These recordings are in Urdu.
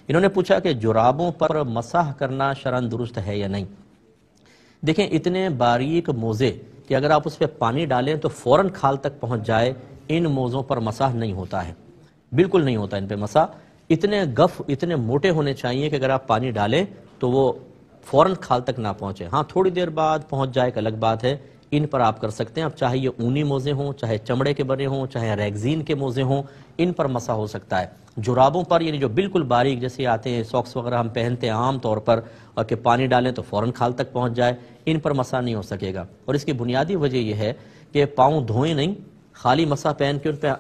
انہوں نے پوچھا کہ جرابوں پر مسح کرنا شرعاً درست ہے یا نہیں۔ دیکھیں اتنے باریک موزے کہ اگر آپ اس پہ پانی ڈالیں تو فوراً کھال تک پہنچ جائے، ان موزوں پر مسح نہیں ہوتا ہے، بالکل نہیں ہوتا ان پہ مسح۔ اتنے گف اتنے موٹے ہونے چاہیے کہ اگر آپ پانی ڈالیں تو وہ فوراً کھال تک نہ پہنچے، ہاں تھوڑی دیر بعد پہنچ جائے ایک الگ بات ہے۔ ان پر آپ کر سکتے ہیں، اب چاہے یہ اونی موزے ہوں، چاہے چمڑے کے بنے ہوں، چاہے ریگزین کے موزے ہوں، ان پر مسح ہو سکتا ہے۔ جرابوں پر یعنی جو بالکل باریک جیسے آتے ہیں ساکس وغیرہ ہم پہنتے ہیں عام طور پر، اور کہ پانی ڈالیں تو فوراً کھال تک پہنچ جائے، ان پر مسح نہیں ہو سکے گا۔ اور اس کی بنیادی وجہ یہ ہے کہ پاؤں دھوئیں نہیں، خالی مسح پہن کے ان پہ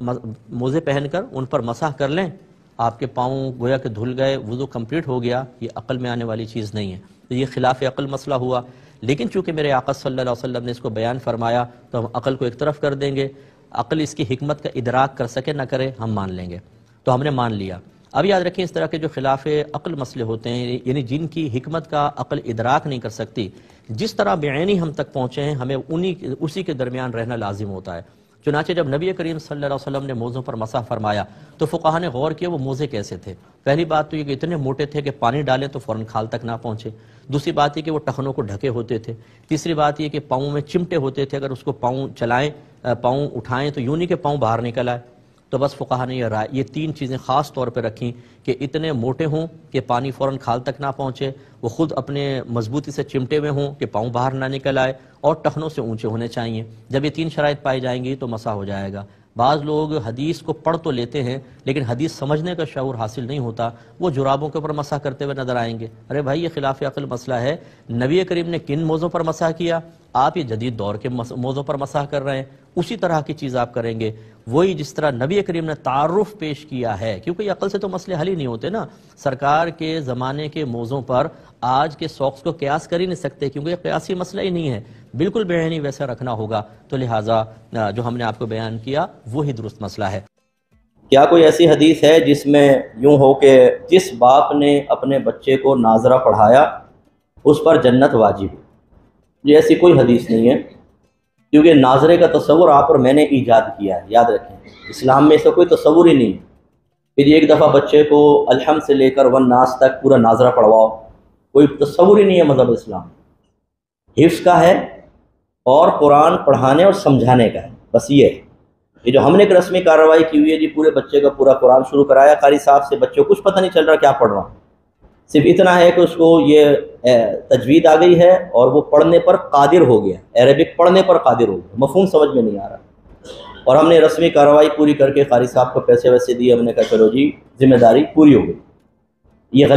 موزے پہن کر ان پر مسح کر لیں، آپ کے پاؤں گویا کہ دھل گئے، وضو کمپلیٹ ہو گیا، یہ عقل میں آنے والی چیز نہیں ہے، تو یہ خلاف عقل مسئلہ ہوا۔ لیکن چونکہ میرے آقا صلی اللہ علیہ وسلم نے اس کو بیان فرمایا تو ہم عقل کو ایک طرف کر دیں گے، عقل اس کی حکمت کا ادراک کر سکے نہ کرے ہم مان لیں گے، تو ہم نے مان لیا۔ اب یاد رکھیں اس طرح کے جو خلاف عقل مسئلے ہوتے ہیں، یعنی جن کی حکمت کا عقل ادراک نہیں کر سکتی، جس طرح بعینی ہم تک پہنچے ہیں ہمیں اسی کے درمیان رہنا لازم ہوتا ہے۔ چنانچہ جب نبی کریم صلی اللہ علیہ وسلم نے موزوں پر مسح فرمایا تو فقہا نے غور کیا وہ موزے کیسے تھے۔ پہلی بات تو یہ کہ اتنے موٹے تھے کہ پانی ڈالیں تو فوراً کھال تک نہ پہنچے، دوسری بات یہ کہ وہ ٹخنوں کو ڈھکے ہوتے تھے، تیسری بات یہ کہ پاؤں میں چمٹے ہوتے تھے، اگر اس کو پاؤں چلائیں پاؤں اٹھائیں تو یوں نہیں کہ پاؤں باہر نکل آئے۔ تو بس فقہا نے یہ تین چیزیں خاص طور پہ رکھیں کہ اتنے موٹے ہوں کہ پانی فوراً کھال تک نہ پہنچے، وہ خود اپنے مضبوطی سے چمٹے ہوئے ہوں کہ پاؤں باہر نہ نکل آئے، اور ٹخنوں سے اونچے ہونے چاہیے۔ جب یہ تین شرائط پائی جائیں گی تو مسح ہو جائے گا۔ بعض لوگ حدیث کو پڑھ تو لیتے ہیں لیکن حدیث سمجھنے کا شعور حاصل نہیں ہوتا، وہ جرابوں کے اوپر مسح کرتے ہوئے نظر آئیں گے۔ ارے بھائی یہ خلاف عقل مسئلہ ہے، نبی کریم نے کن موضوع پر مسح کیا، آپ یہ جدید دور کے موضوع پر مسح کر رہے ہیں، اسی طرح کی چیز آپ کریں گے، وہی جس طرح نبی کریم نے تعارف پیش کیا ہے، کیونکہ یہ عقل سے تو مسئلے حل ہی نہیں ہوتے نا۔ سرکار کے زمانے کے موضوع پر آج کے سوکس کو قیاس کر ہی نہیں سکتے، کیونکہ یہ قیاسی مسئلہ ہی نہیں ہے، بالکل بعینی ویسا رکھنا ہوگا، تو لہٰذا جو ہم نے آپ کو بیان کیا وہی درست مسئلہ ہے۔ کیا کوئی ایسی حدیث ہے جس میں یوں ہو کہ جس باپ نے اپنے بچے کو ناظرہ پڑھایا اس پر جنت واجب ہے؟ یہ ایسی کوئی حدیث نہیں ہے، کیونکہ ناظرے کا تصور آپ اور میں نے ایجاد کیا ہے، یاد رکھیں اسلام میں ایسا کوئی تصور ہی نہیں ہے۔ پھر ایک دفعہ بچے کو الحمد سے لے کر والناس تک پورا ناظرہ پڑھواؤ، کوئی تصور ہی نہیں ہے مذہب اسلام، حفظ کا ہے اور قرآن پڑھانے اور سمجھانے کا ہے، بس یہ ہے۔ یہ جو ہم نے ایک رسمی کارروائی کی ہوئی ہے جی پورے بچے کا پورا قرآن شروع کرایا قاری صاحب سے، بچے کو کچھ پتہ نہیں چل رہا کیا پڑھ رہا ہوں، صرف اتنا ہے کہ اس کو یہ تجوید آ گئی ہے اور وہ پڑھنے پر قادر ہو گیا، عربک پڑھنے پر قادر ہو گیا، مفہوم سمجھ میں نہیں آ رہا، اور ہم نے رسمی کارروائی پوری کر کے قاری صاحب کو پیسے ویسے دیے، ہم نے کہا چلو جی ذمہ داری پوری ہو گئی۔ یہ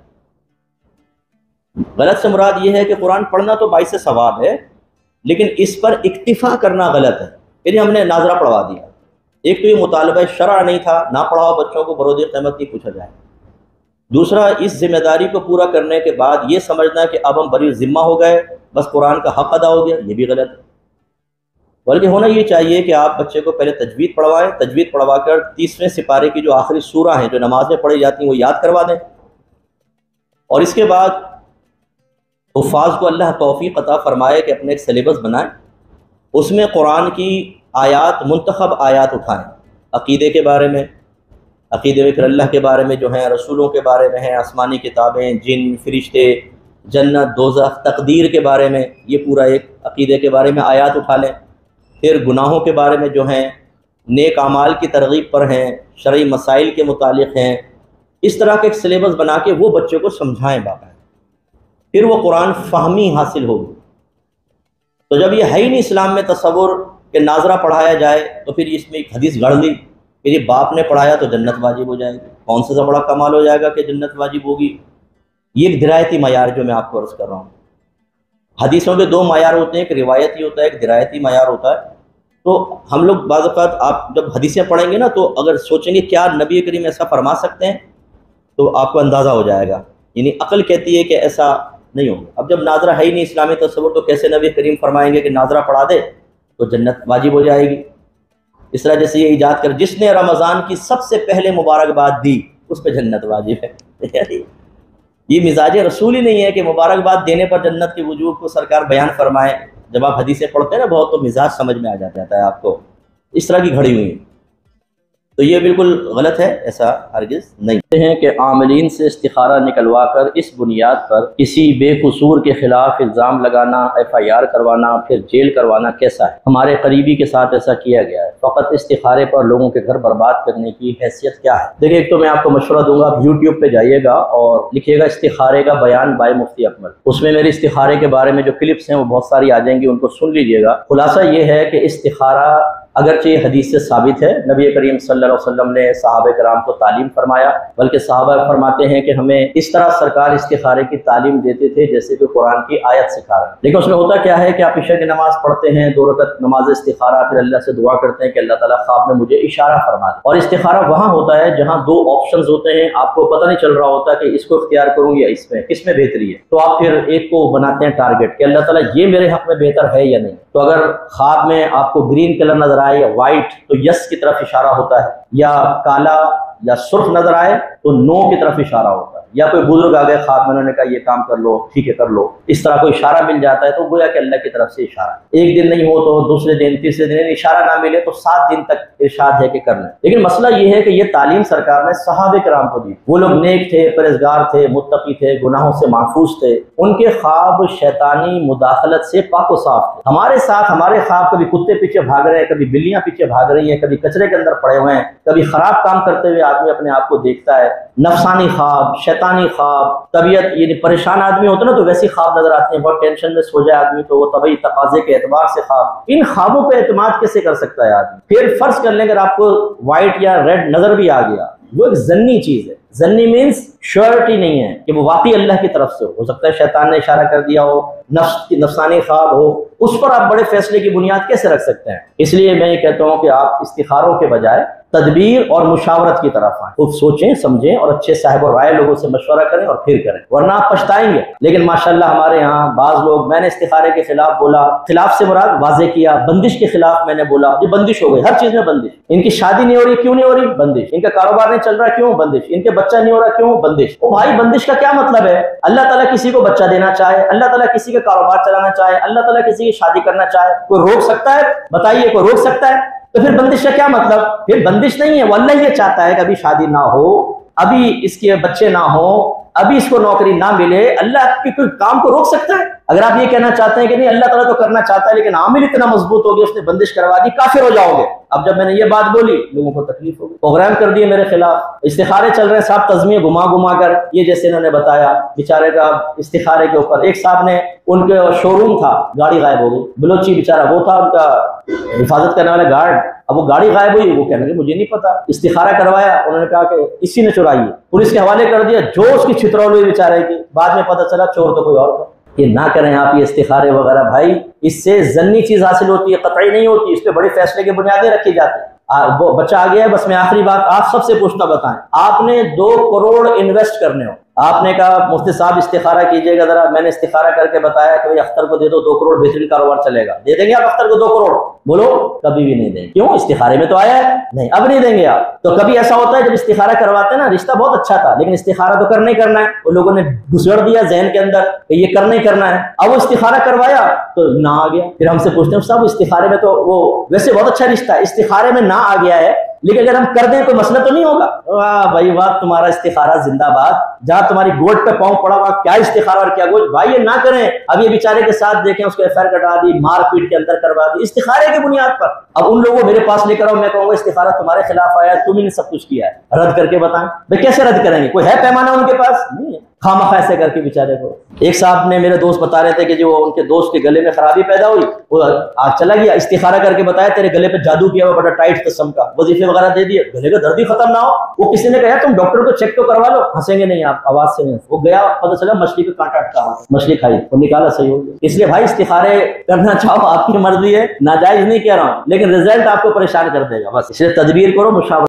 غلط سے مراد یہ ہے کہ قرآن پڑھنا تو باعث ثواب ہے، لیکن اس پر اکتفا کرنا غلط ہے۔ پھر ہم نے ناظرہ پڑھوا دیا، ایک تو یہ مطالبہ شرع نہیں تھا، نہ پڑھاؤ بچوں کو، برود قیامت نہیں پوچھا جائے۔ دوسرا، اس ذمہ داری کو پورا کرنے کے بعد یہ سمجھنا کہ اب ہم بری ذمہ ہو گئے، بس قرآن کا حق ادا ہو گیا، یہ بھی غلط ہے۔ بلکہ ہونا یہ چاہیے کہ آپ بچے کو پہلے تجوید پڑھوائیں، تجوید پڑھوا کر 30ویں سپارے کی جو آخری سورہ ہیں جو نماز میں پڑھی جاتی ہیں وہ یاد کروا دیں، اور اس کے بعد حفاظ کو اللہ توفیق عطا فرمائے کہ اپنے ایک سلیبس بنائیں، اس میں قرآن کی آیات، منتخب آیات اٹھائیں، عقیدے کے بارے میں، عقیدے میں پھر اللہ کے بارے میں جو ہیں، رسولوں کے بارے میں ہیں، آسمانی کتابیں، جن، فرشتے، جنت، دوزخ، تقدیر کے بارے میں، یہ پورا ایک عقیدے کے بارے میں آیات اٹھا لیں، پھر گناہوں کے بارے میں جو ہیں، نیک اعمال کی ترغیب پر ہیں، شرعی مسائل کے متعلق ہیں، اس طرح کے ایک سلیبس بنا کے وہ بچے کو سمجھائیں باقاعدہ، پھر وہ قرآن فہمی حاصل ہوگی۔ تو جب یہ ہے ہی نہیں اسلام میں تصور کہ ناظرہ پڑھایا جائے، تو پھر اس میں ایک حدیث گڑھ لی، پھر یہ باپ نے پڑھایا تو جنت واجب ہو جائے گی، کون سا بڑا کمال ہو جائے گا کہ جنت واجب ہوگی؟ یہ ایک درایتی معیار جو میں آپ کو عرض کر رہا ہوں۔ حدیثوں کے دو معیار ہوتے ہیں، ایک روایتی ہوتا ہے، ایک درایتی معیار ہوتا ہے۔ تو ہم لوگ بعض اوقات آپ جب حدیثیں پڑھیں گے نا تو اگر سوچیں گے کیا نبی کریم ایسا فرما سکتے ہیں تو آپ کو اندازہ ہو جائے گا، یعنی عقل کہتی ہے کہ ایسا نہیں ہوگا۔ اب جب ناظرہ ہے ہی نہیں اسلامی تصور تو کیسے نبی کریم فرمائیں گے کہ ناظرہ پڑھا دے تو جنت واجب ہو جائے گی؟ اس طرح جیسے یہ ایجاد کر جس نے رمضان کی سب سے پہلے مبارکباد دی اس پہ جنت واجب ہے، یہ مزاج رسول ہی نہیں ہے کہ مبارکباد دینے پر جنت کے وجوب کو سرکار بیان فرمائے۔ جب آپ حدیثیں پڑھتے ہیں نا بہت تو مزاج سمجھ میں آ جاتا ہے آپ کو، اس طرح کی گھڑی ہوئی۔ تو یہ بالکل غلط ہے، ایسا ہرگز نہیں ہیں کہ عاملین سے استخارہ نکلوا کر اس بنیاد پر کسی بے قصور کے خلاف الزام لگانا، FIR کروانا، پھر جیل کروانا کیسا ہے؟ ہمارے قریبی کے ساتھ ایسا کیا گیا ہے۔ فقط استخارے پر لوگوں کے گھر برباد کرنے کی حیثیت کیا ہے؟ دیکھیں، ایک تو میں آپ کو مشورہ دوں گا، آپ YouTube پہ جائیے گا اور لکھیے گا استخارے کا بیان بائے مفتی اکمل، اس میں میری استخارے کے بارے میں جو کلپس ہیں وہ بہت ساری آ جائیں گی، ان کو سن لیجیے گا۔ خلاصہ یہ ہے کہ استخارہ اگرچہ حدیث سے ثابت ہے، نبی کریم صلی اللہ علیہ وسلم نے صحابہ کرام کو تعلیم فرمایا، بلکہ صحابہ فرماتے ہیں کہ ہمیں اس طرح سرکار استخارے کی تعلیم دیتے تھے جیسے کہ قرآن کی آیت سکھا رہے ہیں۔ لیکن اس میں ہوتا کیا ہے کہ آپ عشاء کی نماز پڑھتے ہیں، 2 رکعت نماز استخارہ، پھر اللہ سے دعا کرتے ہیں کہ اللہ تعالیٰ خواب میں مجھے اشارہ فرما دے، اور استخارہ وہاں ہوتا ہے جہاں 2 آپشنز ہوتے ہیں، آپ کو پتہ نہیں چل رہا ہوتا کہ اس کو اختیار کروں یا اس میں، کس میں بہتری ہے، تو آپ پھر ایک کو بناتے ہیں ٹارگٹ کہ اللہ تعالیٰ یہ میرے حق میں بہتر ہے یا نہیں۔ تو اگر خواب میں آپ کو گرین کلر نظر آئے یا وائٹ تو یس کی طرف اشارہ ہوتا ہے، یا کالا یا سرخ نظر آئے تو نو کی طرف اشارہ ہوتا ہے، یا کوئی بزرگ آ گئے خواب میں، انہوں نے کہا یہ کام کر لو، ٹھیک ہے کر لو، اس طرح کوئی اشارہ مل جاتا ہے تو گویا کہ اللہ کی طرف سے اشارہ۔ ایک دن نہیں ہو تو دوسرے دن، تیسرے دن اشارہ نہ ملے تو 7 دن تک ارشاد ہے کہ کرنا ہے۔ لیکن مسئلہ یہ ہے کہ یہ تعلیم سرکار نے صحابہ کرام کو دی، وہ لوگ نیک تھے، پرہیزگار تھے، متقی تھے، گناہوں سے محفوظ تھے، ان کے خواب شیطانی مداخلت سے پاک و صاف تھے۔ ہمارے ساتھ ہمارے خواب کبھی کتے پیچھے بھاگ رہے ہیں، کبھی بلیاں پیچھے بھاگ رہی ہیں، کبھی کچرے کے اندر پڑے ہوئے ہیں، کبھی خراب کام کرتے ہوئے آدمی اپنے آپ کو دیکھتا ہے، نفسانی خواب، شیطانی خواب، طبیعت یعنی پریشان آدمی ہوتا ہے نا تو ویسی خواب نظر آتے ہیں، بہت ٹینشن میں سو جائے آدمی تو وہ طبعی تقاضے کے اعتبار سے خواب۔ ان خوابوں پہ اعتماد کیسے کر سکتا ہے آدمی؟ پھر فرض کر لیں اگر آپ کو وائٹ یا ریڈ نظر بھی آ گیا، وہ ایک ظنی چیز ہے، ظنی مینس شیورٹی نہیں ہے کہ وہ واقعی اللہ کی طرف سے ہو سکتا ہے شیطان نے اشارہ کر دیا ہو، نفسانی خواب ہو، اس پر آپ بڑے فیصلے کی بنیاد کیسے رکھ سکتے ہیں؟ اس لیے میں یہ کہتا ہوں کہ آپ استخاروں کے بجائے تدبیر اور مشاورت کی طرف آئیں، خود سوچیں سمجھیں اور اچھے صاحب و رائے لوگوں سے مشورہ کریں اور پھر کریں، ورنہ آپ پچھتائیں گے۔ لیکن ماشاءاللہ ہمارے یہاں بعض لوگ، میں نے استخارے کے خلاف بولا، خلاف سے مراد واضح کیا، بندش کے خلاف میں نے بولا، یہ بندش ہو گئی، ہر چیز میں بندش، ان کی شادی نہیں ہو رہی کیوں نہیں ہو رہی؟ بندش، ان کا کاروبار نہیں چل رہا کیوں؟ بندش، ان کے بچہ نہیں ہو رہا کیوں؟ بندش۔ او بھائی بندش کا کیا مطلب ہے؟ اللہ تعالیٰ کسی کو بچہ دینا چاہے، اللہ تعالیٰ کسی کا کاروبار چلانا چاہے، اللہ تعالیٰ کسی کی شادی کرنا چاہے، کوئی روک سکتا ہے؟ بتائیے کوئی روک سکتا ہے؟ تو پھر بندش کا کیا مطلب؟ پھر بندش نہیں ہے، وہ اللہ یہ چاہتا ہے کہ ابھی شادی نہ ہو، ابھی اس کے بچے نہ ہو، ابھی اس کو نوکری نہ ملے، اللہ کے کوئی کام کو روک سکتا ہے؟ اگر آپ یہ کہنا چاہتے ہیں کہ نہیں اللہ تعالیٰ تو کرنا چاہتا ہے لیکن عامل اتنا مضبوط ہو گیا اس نے بندش کروا دی، کافر ہو جاؤ گے۔ اب جب میں نے یہ بات بولی لوگوں کو تکلیف ہو گئی، پروگرام کر دیے میرے خلاف، استخارے چل رہے ہیں، صاحب تزمیہ گھما گھما کر، یہ جیسے انہوں نے بتایا بیچارے کا استخارے کے اوپر، ایک صاحب نے ان کے شو روم تھا، گاڑی غائب ہو گئی، بلوچی بیچارہ وہ تھا ان کا حفاظت کرنے والا گارڈ، اب وہ گاڑی غائب ہوئی، وہ کہنے لگے مجھے نہیں پتا، استخارہ کروایا، انہوں نے کہا کہ اسی نے چرائی ہے، پولیس کے حوالے کر دیا، جو اس کی چھترول ہوئی بیچارے کی، بعد میں پتہ چلا چور تو کوئی اور تھا۔ یہ نہ کریں آپ یہ استخارے وغیرہ بھائی، اس سے ظنی چیز حاصل ہوتی ہے، قطعی نہیں ہوتی، اس پہ بڑے فیصلے کی بنیادیں رکھی جاتی ہیں۔ وہ بچہ آ گیا ہے، بس میں آخری بات آپ سب سے پوچھتا بتائیں، آپ نے 2 کروڑ انویسٹ کرنے ہو، آپ نے کہا مفتی صاحب استخارہ کیجئے گا ذرا، میں نے استخارہ کر کے بتایا کہ اختر کو دے دو 2 کروڑ بہترین کاروبار چلے گا، دے دیں گے آپ اختر کو 2 کروڑ؟ بولو کبھی بھی نہیں دیں گے۔ کیوں؟ استخارے میں تو آیا ہے، نہیں اب نہیں دیں گے آپ۔ تو کبھی ایسا ہوتا ہے جب استخارہ کرواتے ہیں نا، رشتہ بہت اچھا تھا لیکن استخارہ تو کرنا ہی کرنا ہے، وہ لوگوں نے گھسڑ دیا ذہن کے اندر کہ یہ کرنا ہی کرنا ہے، اب وہ استخارہ کروایا تو نہ آ گیا، پھر ہم سے پوچھتے ہیں صاحب استخارے میں تو وہ ویسے بہت اچھا رشتہ ہے، استخارے میں نہ آ گیا ہے لیکن اگر ہم کر دیں کوئی مسئلہ تو نہیں ہوگا؟ واہ بھائی واہ، تمہارا استخارہ زندہ باد، جہاں تمہاری گوٹ پہ پاؤں پڑا ہوا، کیا استخارہ اور کیا گوشت، بھائی یہ نہ کریں۔ اب یہ بیچارے کے ساتھ دیکھیں، اس کو FIR کٹا دی، مار پیٹ کے اندر کروا دی استخارے کی بنیاد پر۔ اب ان لوگوں میرے پاس لے کر آؤ، میں کہوں گا استخارہ تمہارے خلاف آیا، تم ہی نے سب کچھ کیا ہے، رد کر کے بتائیں۔ بھائی کیسے رد کریں گے؟ کوئی ہے پیمانہ ان کے پاس؟ نہیں ہے، خامخواہ ایسے کر کے بیچارے کو۔ ایک صاحب نے میرے دوست بتا رہے تھے کہ جو ان کے دوست کے گلے میں خرابی پیدا ہوئی، وہ آج چلا گیا، استخارہ کر کے بتایا تیرے گلے پہ جادو کیا ہوا، بڑا ٹائٹ قسم کا، وظیفے وغیرہ دے دیے، گلے کا درد ہی ختم نہ ہو۔ وہ کسی نے کہا تم ڈاکٹر کو چیک تو کروا لو، ہنسیں گے نہیں آپ، آواز سے نہیں۔ وہ گیا، پتہ چلا مچھلی کا کانٹا اٹکا ہوا، مچھلی کھائی، وہ نکالا، صحیح ہو گیا۔ اس لیے بھائی استخارے کرنا چاہو آپ کی مرضی ہے، ناجائز نہیں کہہ رہا ہوں لیکن رزلٹ آپ کو پریشان کر دے گا، بس اس لیے تدبیر کرو، مشاورت